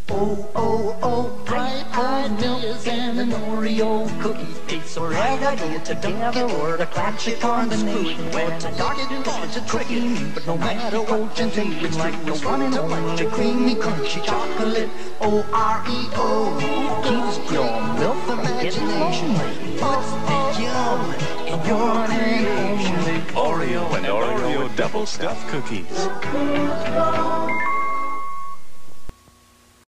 Oh, oh, oh, bright ideas and an Oreo cookie. It's a right idea to together or to classic combination. When it's a dark and delicious cookie, but no matter what you think, it's like the one and only creamy, crunchy chocolate. Oreo keeps your milk from imagination. Puts the yum in your name. Oreo and Oreo double stuffed cookies.